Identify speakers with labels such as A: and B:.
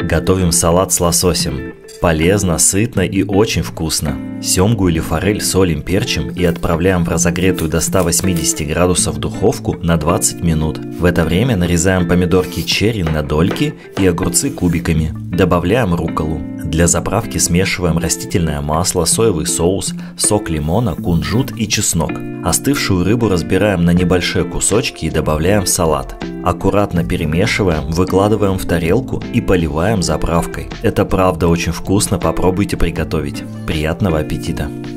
A: Готовим салат с лососем. Полезно, сытно и очень вкусно. Семгу или форель солим, перчим и отправляем в разогретую до 180 градусов духовку на 20 минут. В это время нарезаем помидорки черри на дольки и огурцы кубиками. Добавляем рукколу. Для заправки смешиваем растительное масло, соевый соус, сок лимона, кунжут и чеснок. Остывшую рыбу разбираем на небольшие кусочки и добавляем в салат. Аккуратно перемешиваем, выкладываем в тарелку и поливаем заправкой. Это правда очень вкусно, попробуйте приготовить. Приятного аппетита!